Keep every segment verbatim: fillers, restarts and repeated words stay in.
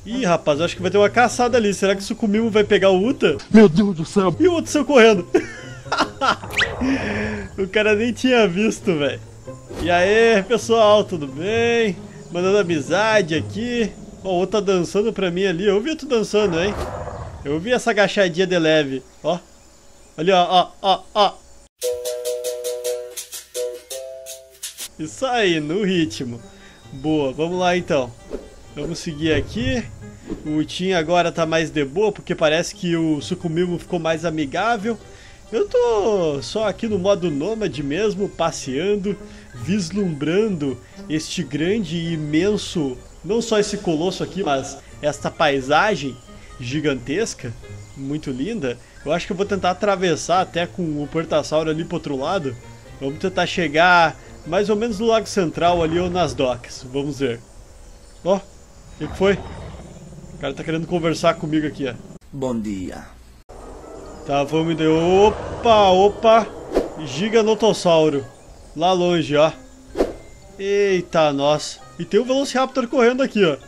Ih, rapaz, eu acho que vai ter uma caçada ali. Será que o Sucumimo vai pegar o Uta? Meu Deus do céu. E o Uta saiu correndo. O cara nem tinha visto, velho. E aí, pessoal, tudo bem? Mandando amizade aqui. Ó, o Uta tá dançando pra mim ali. Eu vi tu dançando, hein? Eu vi essa agachadinha de leve. Ó. Ali, ó, ó, ó, ó. Isso aí, no ritmo. Boa, vamos lá então. Vamos seguir aqui. O Utinha agora tá mais de boa, porque parece que o Sucumimo ficou mais amigável. Eu tô só aqui no modo nômade mesmo, passeando, vislumbrando este grande e imenso, não só esse colosso aqui, mas esta paisagem gigantesca, muito linda. Eu acho que eu vou tentar atravessar até com o Portassauro ali pro outro lado. Vamos tentar chegar mais ou menos no Lago Central ali ou nas docas. Vamos ver. Ó, oh, o que foi? O cara tá querendo conversar comigo aqui, ó. Bom dia. Tá, vamos de... Opa, opa. Giganotossauro. Lá longe, ó. Eita, nossa. E tem o Velociraptor correndo aqui, ó.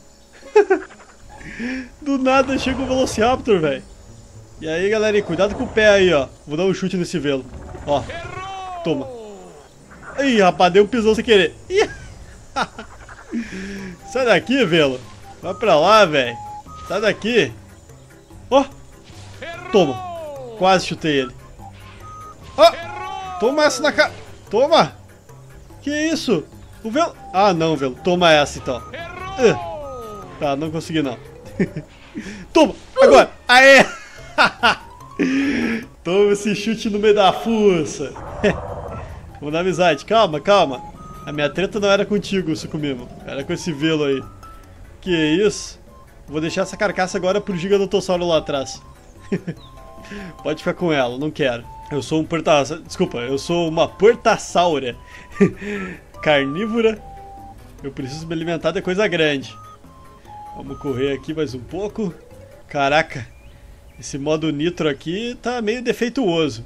Do nada chega o Velociraptor, velho. E aí, galera, cuidado com o pé aí, ó. Vou dar um chute nesse velo. Ó. Toma. Ih, rapaz, deu um pisão sem querer. Ih. Sai daqui, velo. Vai pra lá, velho. Sai daqui. Ó. Toma. Quase chutei ele. Ó. Toma essa na cara. Toma. Que isso? O velo... Ah, não, velo. Toma essa, então. Uh. Tá, não consegui, não. Toma. Agora. Aê. Toma esse chute no meio da fuça. Vamos dar amizade. Calma, calma. A minha treta não era contigo, Sucumimo. Era com esse velo aí. Que isso? Vou deixar essa carcaça agora pro Giganotossauro lá atrás. Pode ficar com ela, não quero. Eu sou um portassauro. Desculpa, eu sou uma portassaura. Carnívora. Eu preciso me alimentar de coisa grande. Vamos correr aqui mais um pouco. Caraca. Esse modo nitro aqui tá meio defeituoso.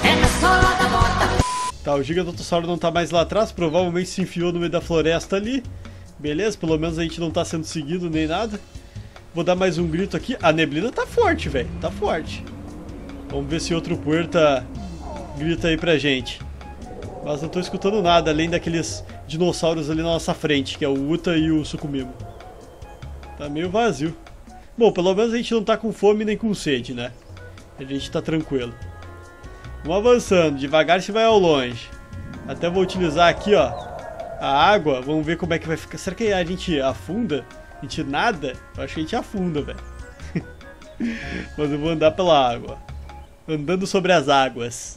Tá, o Giganotossauro não tá mais lá atrás. Provavelmente se enfiou no meio da floresta ali. Beleza, pelo menos a gente não tá sendo seguido nem nada. Vou dar mais um grito aqui. A neblina tá forte, velho. Tá forte. Vamos ver se outro puerta grita aí pra gente. Mas não tô escutando nada, além daqueles dinossauros ali na nossa frente, que é o Uta e o Sucumimo. Tá meio vazio. Bom, pelo menos a gente não tá com fome nem com sede, né? A gente tá tranquilo. Vamos avançando, devagar se vai ao longe. Até vou utilizar aqui, ó, a água. Vamos ver como é que vai ficar. Será que a gente afunda? A gente nada? Eu acho que a gente afunda, velho. Mas eu vou andar pela água. Andando sobre as águas.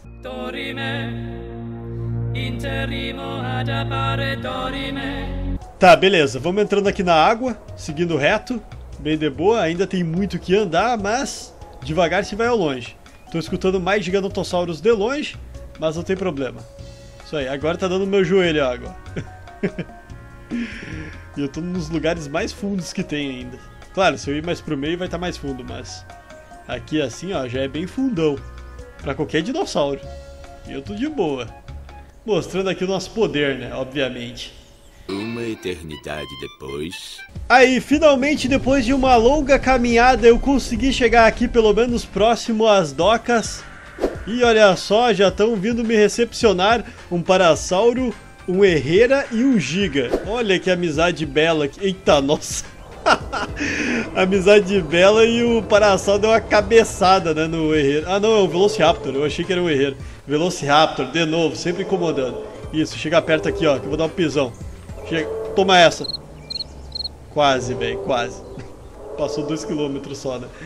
Tá, beleza. Vamos entrando aqui na água, seguindo reto. Bem de boa. Ainda tem muito que andar, mas devagar se vai ao longe. Tô escutando mais Giganotossauros de longe, mas não tem problema. Isso aí. Agora tá dando no meu joelho a água. E eu tô nos lugares mais fundos que tem ainda. Claro, se eu ir mais pro meio vai estar mais fundo, mas aqui assim, ó, já é bem fundão. Pra qualquer dinossauro. E eu tô de boa. Mostrando aqui o nosso poder, né, obviamente. Uma eternidade depois... Aí, finalmente, depois de uma longa caminhada, eu consegui chegar aqui pelo menos próximo às docas. E olha só, já estão vindo me recepcionar um Parasauro, um Herrera e um Giga. Olha que amizade bela. Eita, nossa. Amizade bela e o Parasauro deu uma cabeçada, né, no Herrera. Ah, não, é o Velociraptor. Eu achei que era o Herrera. Velociraptor, de novo, sempre incomodando. Isso, chega perto aqui, ó, que eu vou dar um pisão. Chega. Toma essa. Quase, velho, quase. Passou dois quilômetros só, né?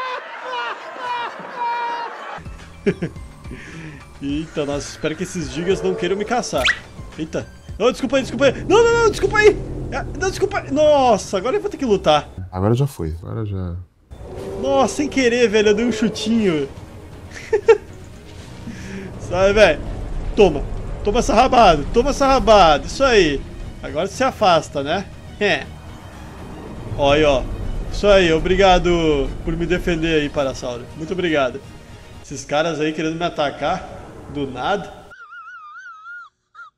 Eita, nossa, espero que esses gigas não queiram me caçar. Eita. Não, desculpa aí, desculpa aí. Não, não, não, desculpa aí. Não, desculpa aí. Nossa, agora eu vou ter que lutar. Agora já foi, agora já... Nossa, sem querer, velho, eu dei um chutinho. Sabe, velho? Toma. Toma essa rabada, toma essa rabada. Isso aí. Agora você se afasta, né? É. Olha, ó. Isso aí, obrigado por me defender aí, Parasauro. Muito obrigado. Esses caras aí querendo me atacar do nada.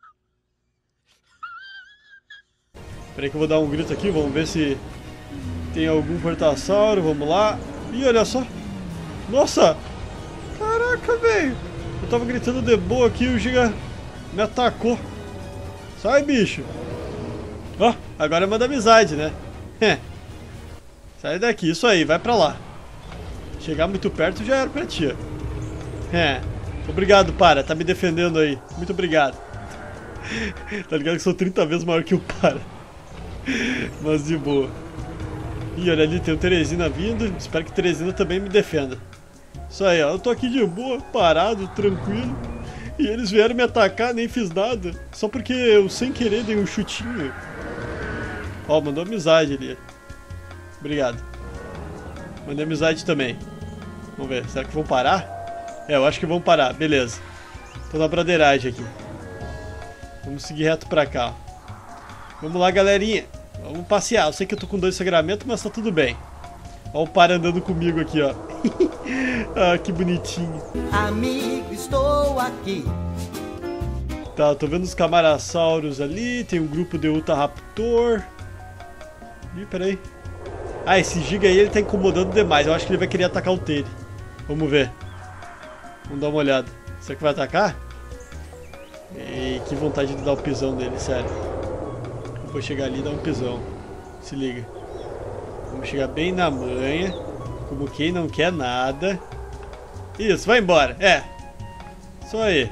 Peraí que eu vou dar um grito aqui, vamos ver se Tem algum portasauro, vamos lá. Ih, olha só. Nossa! Caraca, velho. Eu tava gritando de boa aqui e o Giga me atacou. Sai, bicho. Ó, oh, agora manda amizade, né? Sai daqui, isso aí, vai pra lá. Chegar muito perto já era pra ti. É. Obrigado, para, tá me defendendo aí. Muito obrigado. Tá ligado que sou trinta vezes maior que o para. Mas de boa. Ih, olha ali, tem o Teresina vindo. Espero que Teresina também me defenda. Isso aí, ó. Eu tô aqui de boa, parado, tranquilo. E eles vieram me atacar, nem fiz nada. Só porque eu, sem querer, dei um chutinho. Ó, mandou amizade ali. Obrigado. Mandei amizade também. Vamos ver, será que vão parar? É, eu acho que vão parar, beleza. Tô na broderagem aqui. Vamos seguir reto pra cá. Vamos lá, galerinha. Vamos passear. Eu sei que eu tô com dois sagramentos, mas tá tudo bem. Ó o par andando comigo aqui, ó. Ah, que bonitinho. Amigo, estou aqui. Tá, tô vendo os camarassauros ali. Tem um grupo de Utahraptor. Ih, peraí. Ah, esse Giga aí, ele tá incomodando demais. Eu acho que ele vai querer atacar o Tere. Vamos ver. Vamos dar uma olhada. Será que vai atacar? Ei, que vontade de dar o pisão nele, sério. Eu vou chegar ali e dar um pisão. Se liga. Vamos chegar bem na manha. Como quem não quer nada. Isso, vai embora. É. Só aí.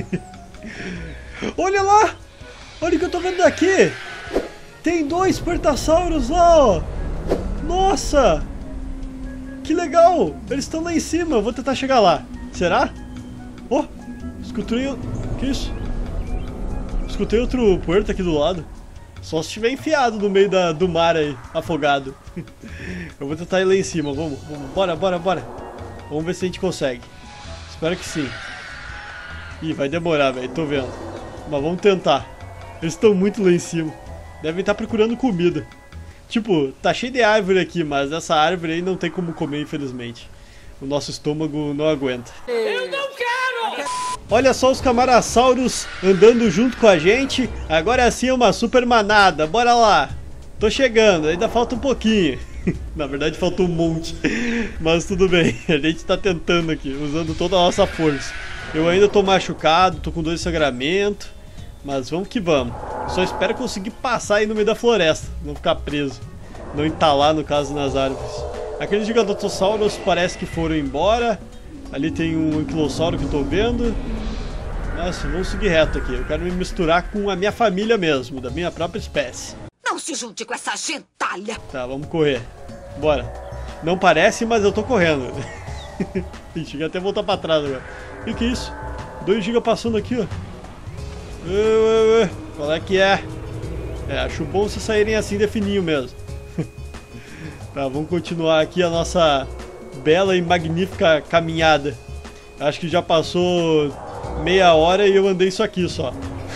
Olha lá! Olha o que eu tô vendo daqui! Tem dois Portasauros lá, ó! Nossa! Que legal! Eles estão lá em cima, eu vou tentar chegar lá. Será? Oh! Escutei... Que isso? Escutei outro puerto aqui do lado. Só se estiver enfiado no meio da, do mar aí, afogado. Eu vou tentar ir lá em cima, vamos, vamos. Bora, bora, bora. Vamos ver se a gente consegue. Espero que sim. Ih, vai demorar, velho, tô vendo. Mas vamos tentar. Eles estão muito lá em cima. Devem estar procurando comida. Tipo, tá cheio de árvore aqui, mas essa árvore aí não tem como comer, infelizmente. O nosso estômago não aguenta. Eu não quero! Olha só os camarassauros andando junto com a gente. Agora sim é uma super manada, bora lá. Tô chegando, ainda falta um pouquinho. Na verdade falta um monte. Mas tudo bem, a gente tá tentando aqui, usando toda a nossa força. Eu ainda tô machucado, tô com dois sagramentos. Mas vamos que vamos. Só espero conseguir passar aí no meio da floresta, não ficar preso. Não entalar, no caso, nas árvores. Aqueles Giganotossauros parece que foram embora. Ali tem um Anquilossauro que eu tô vendo. Nossa, vamos seguir reto aqui. Eu quero me misturar com a minha família mesmo, da minha própria espécie. Não se junte com essa gentalha. Tá, vamos correr. Bora. Não parece, mas eu tô correndo. Ih, cheguei até a voltar pra trás agora. E que isso? dois gigas passando aqui, ó. Ué, ué, ué. Qual é que é? É, acho bom vocês saírem assim de fininho mesmo. Tá, vamos continuar aqui a nossa bela e magnífica caminhada. Acho que já passou meia hora e eu andei isso aqui só.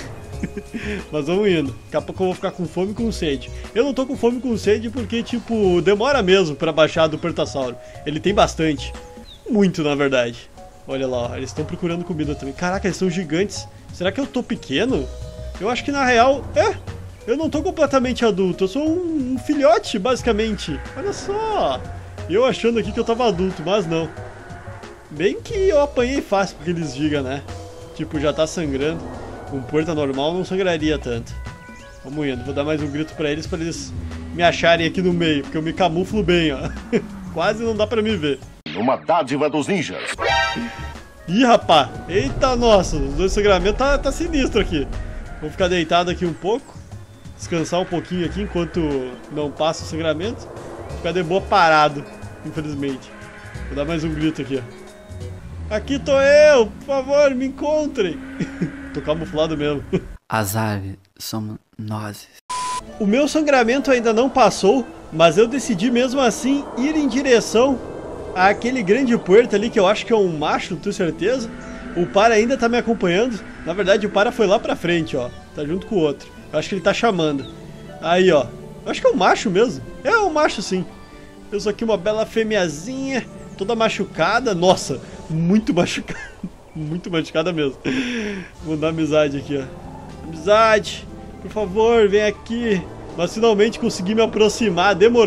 Mas vamos indo. Daqui a pouco eu vou ficar com fome e com sede. Eu não tô com fome e com sede porque, tipo, demora mesmo pra baixar do Portasauro. Ele tem bastante. Muito, na verdade. Olha lá, ó, eles estão procurando comida também. Caraca, eles são gigantes. Será que eu tô pequeno? Eu acho que na real... É, eu não tô completamente adulto. Eu sou um, um filhote, basicamente. Olha só. Eu achando aqui que eu tava adulto, mas não. Bem que eu apanhei fácil porque eles gigam, né? Tipo, já tá sangrando. Um porta normal não sangraria tanto. Vamos indo, vou dar mais um grito pra eles, pra eles me acharem aqui no meio, porque eu me camuflo bem, ó. Quase não dá pra me ver. Uma dádiva dos ninjas. Ih, rapá. Eita, nossa, os dois sagramentos tá, tá sinistro aqui. Vou ficar deitado aqui um pouco. Descansar um pouquinho aqui enquanto não passa o sangramento. Ficar de boa parado, infelizmente. Vou dar mais um grito aqui, ó. Aqui tô eu, por favor, me encontrem. Tô camuflado mesmo. Azar, somos nós. O meu sangramento ainda não passou, mas eu decidi mesmo assim ir em direção àquele grande puerto ali, que eu acho que é um macho, não tenho certeza. O Para ainda tá me acompanhando. Na verdade o Para foi lá pra frente, ó. Tá junto com o outro. Eu acho que ele tá chamando. Aí, ó. Eu acho que é um macho mesmo. É um macho, sim. Eu sou aqui uma bela fêmeazinha, toda machucada. Nossa, muito machucada. Muito machucada mesmo. Vou dar amizade aqui, ó. Amizade, por favor, vem aqui. Mas finalmente consegui me aproximar. Demorou.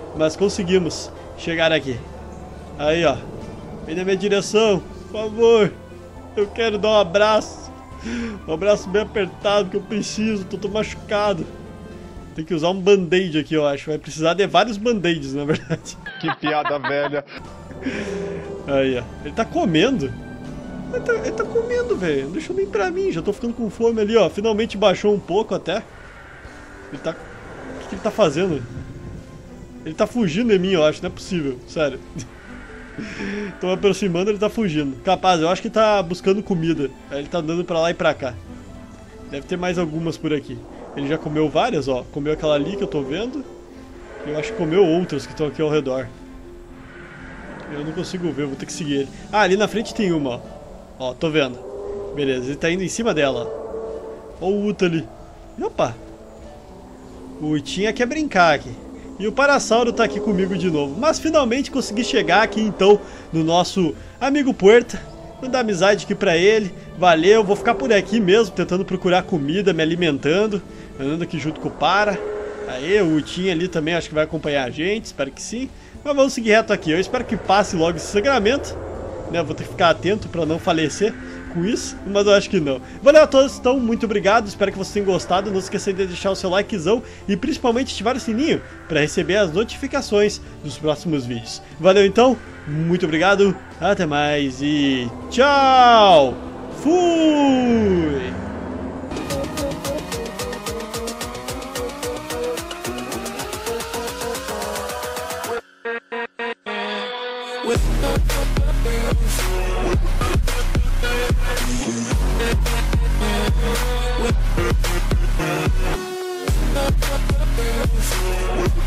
mas conseguimos chegar aqui. Aí, ó. Vem na minha direção, por favor. Eu quero dar um abraço. Um abraço bem apertado que eu preciso, tô, tô machucado. Tem que usar um band-aid aqui, eu acho. Vai precisar de vários band-aids, na verdade. Que piada velha. Aí, ó. Ele tá comendo. Ele tá, ele tá comendo, velho. Não deixou nem pra mim. Já tô ficando com fome ali, ó. Finalmente baixou um pouco até. Ele tá... O que, que ele tá fazendo? Ele tá fugindo de mim, eu acho. Não é possível. Sério. Tô me aproximando, ele tá fugindo. Capaz, eu acho que tá buscando comida. Aí ele tá andando pra lá e pra cá. Deve ter mais algumas por aqui. Ele já comeu várias, ó. Comeu aquela ali que eu tô vendo. E eu acho que comeu outras que estão aqui ao redor. Eu não consigo ver, vou ter que seguir ele. Ah, ali na frente tem uma, ó. Ó, tô vendo. Beleza, ele tá indo em cima dela, ó. Ó o Uta ali. Opa! O Utinha quer brincar aqui. E o Parasauro tá aqui comigo de novo. Mas finalmente consegui chegar aqui então no nosso amigo Puerta. Mandar amizade aqui pra ele. Valeu, vou ficar por aqui mesmo, tentando procurar comida, me alimentando. Andando aqui junto com o Para. Aí, o Utinha ali também acho que vai acompanhar a gente, espero que sim. Mas vamos seguir reto aqui, eu espero que passe logo esse sangramento, né? Vou ter que ficar atento pra não falecer com isso, mas eu acho que não. Valeu a todos, então, muito obrigado, espero que vocês tenham gostado. Não esqueça de deixar o seu likezão e principalmente ativar o sininho pra receber as notificações dos próximos vídeos. Valeu então, muito obrigado, até mais e tchau! Fui! With